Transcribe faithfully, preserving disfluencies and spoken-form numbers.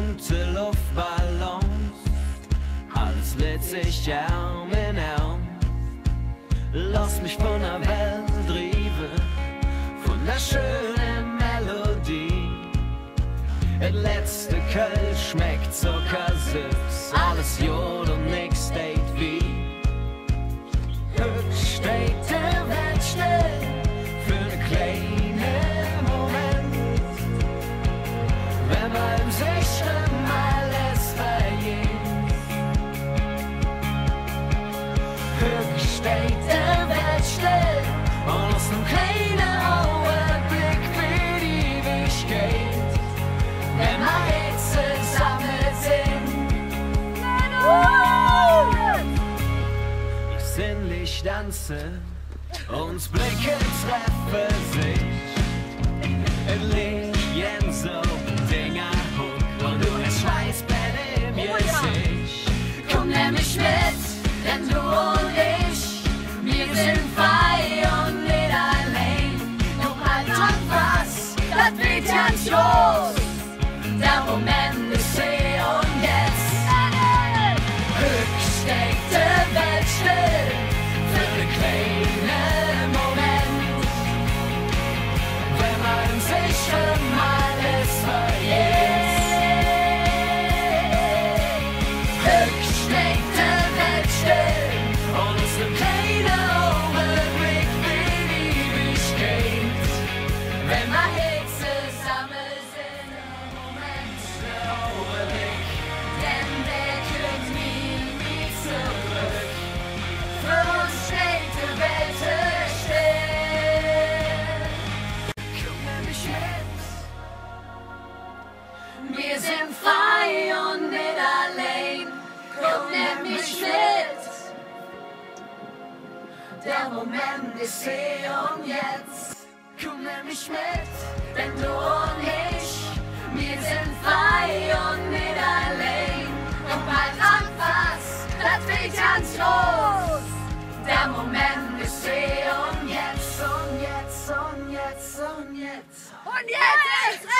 bunte Luftballons. Alles lädt sich Arm in Arm. Lass mich von der Welt treiben, von der schönen Melodie. Das letzte Kölsch schmeckt zuckersüß, alles Jod und nix steht wie. Höchst steht der Welt still für ne kleine Moment, wenn man im Sichern alles vergeht. Höchst steht der Welt still und aus nem kleinen Augenblick für die Ewigkeit, wenn wir jetzt zusammen sind. Wir sinnlich tanzen, uns Blicke treffen sich. Es liegt Jens auf dem Dingerhook und du hast Schweißbälle im Gesicht. Komm nämlich mit, denn du und ich, wir sind frei und nicht allein. Guck mal dran, was, das geht ganz los. Der Moment ist hier und jetzt. Höchst steht die Welt still für den kleinen Moment, wenn man sich um alles vergisst. Höchst steht die Welt still und ist ein kleiner Augenblick für die Ewigkeit, wenn man jetzt zusammen sind. Denn der kommt nie, nie zurück. Für uns steht die Welt still. Komm nämlich mit. Wir sind frei und nicht allein. Komm nämlich mit. Der Moment ist hier und jetzt. Komm nämlich mit, denn du und ich, wir sind frei und nicht allein. Und bald anfasst, das wird ganz los. Der Moment ist hier und jetzt, und jetzt, und jetzt, und jetzt. Und jetzt ist